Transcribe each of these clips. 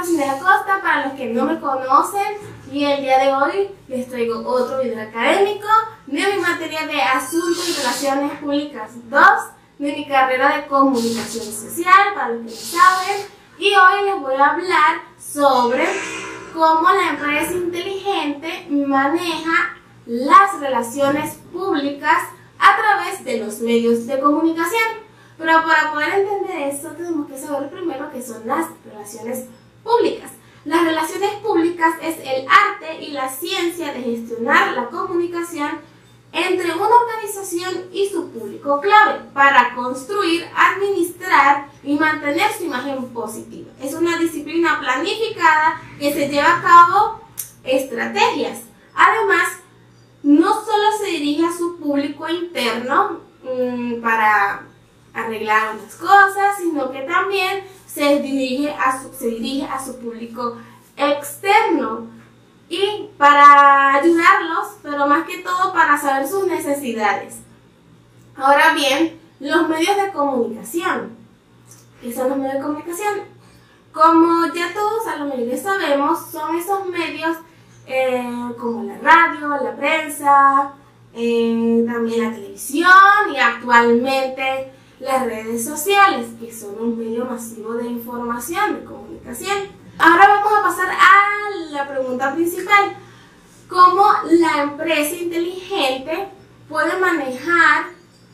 Rosina Acosta, para los que no me conocen, y el día de hoy les traigo otro video académico de mi materia de Asuntos y Relaciones Públicas 2 de mi carrera de Comunicación Social, para los que no saben, y hoy les voy a hablar sobre cómo la empresa inteligente maneja las relaciones públicas a través de los medios de comunicación. Pero para poder entender esto tenemos que saber primero qué son las relaciones públicas. Las relaciones públicas es el arte y la ciencia de gestionar la comunicación entre una organización y su público clave para construir, administrar y mantener su imagen positiva. Es una disciplina planificada que se lleva a cabo estrategias. Además, no solo se dirige a su público interno para arreglar unas cosas, sino que también se dirige a su público externo y para ayudarlos, pero más que todo para saber sus necesidades. Ahora bien, los medios de comunicación. ¿Qué son los medios de comunicación? Como ya todos a la mayoría sabemos, son esos medios como la radio, la prensa, también la televisión y actualmente las redes sociales, que son un medio masivo de información, de comunicación. Ahora vamos a pasar a la pregunta principal. ¿Cómo la empresa inteligente puede manejar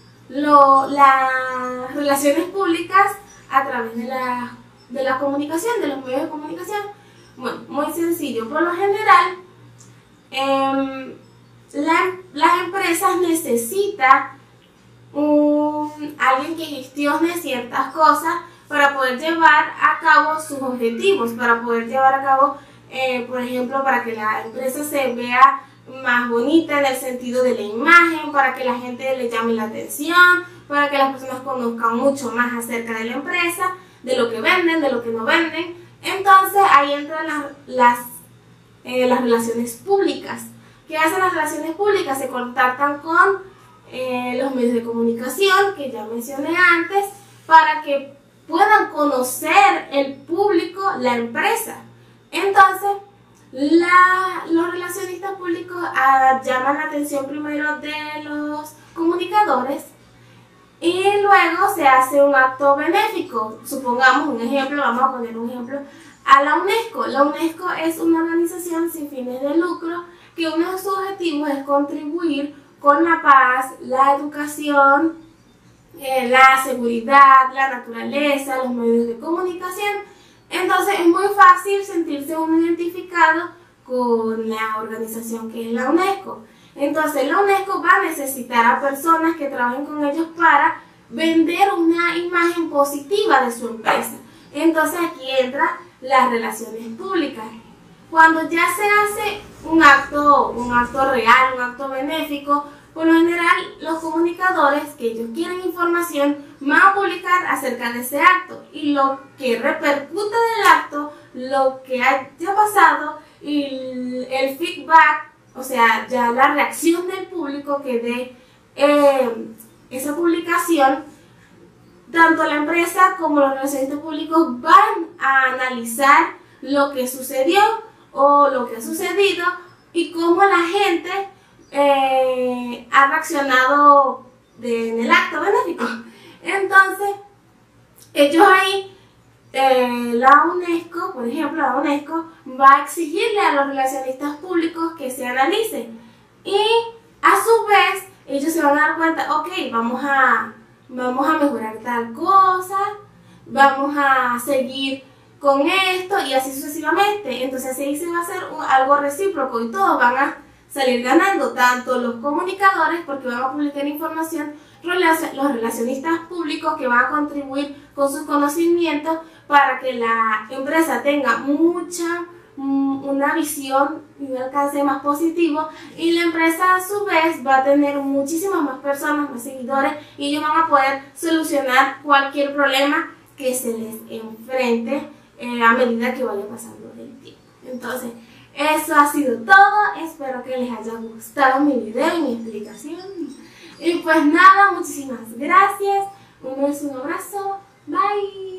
las relaciones públicas a través de la comunicación, de los medios de comunicación? Bueno, muy sencillo. Por lo general, las empresas necesitan alguien que gestione ciertas cosas para poder llevar a cabo sus objetivos, para poder llevar a cabo, por ejemplo, para que la empresa se vea más bonita en el sentido de la imagen, para que la gente le llame la atención, para que las personas conozcan mucho más acerca de la empresa, de lo que venden, de lo que no venden. Entonces ahí entran las relaciones públicas. ¿Qué hacen las relaciones públicas? Se contactan con los medios de comunicación que ya mencioné antes para que puedan conocer el público, la empresa. Entonces, los relacionistas públicos llaman la atención primero de los comunicadores y luego se hace un acto benéfico. Supongamos un ejemplo, vamos a poner un ejemplo a la UNESCO. La UNESCO es una organización sin fines de lucro que uno de sus objetivos es contribuir con la paz, la educación, la seguridad, la naturaleza, los medios de comunicación. Entonces es muy fácil sentirse uno identificado con la organización que es la UNESCO. Entonces la UNESCO va a necesitar a personas que trabajen con ellos para vender una imagen positiva de su empresa. Entonces aquí entran las relaciones públicas. Cuando ya se hace un acto real, un acto benéfico, por lo general los comunicadores que ellos quieren información van a publicar acerca de ese acto y lo que repercute del acto, lo que haya pasado y el feedback, o sea, ya la reacción del público que dé esa publicación, tanto la empresa como los relacionistas públicos van a analizar lo que sucedió o lo que ha sucedido y cómo la gente ha reaccionado en el acto benéfico. Entonces, ellos ahí, la UNESCO, por ejemplo, la UNESCO va a exigirle a los relacionistas públicos que se analicen y a su vez ellos se van a dar cuenta, ok, vamos a mejorar tal cosa, vamos a seguir con esto y así sucesivamente. Entonces ahí se va a hacer algo recíproco y todos van a salir ganando, tanto los comunicadores porque van a publicar información, los relacionistas públicos que van a contribuir con sus conocimientos para que la empresa tenga una visión y un alcance más positivo, y la empresa a su vez va a tener muchísimas más personas, más seguidores, y ellos van a poder solucionar cualquier problema que se les enfrente a medida que vaya pasando el tiempo. Entonces, eso ha sido todo. Espero que les haya gustado mi video y mi explicación. Y pues nada, muchísimas gracias. Un beso, un abrazo. Bye.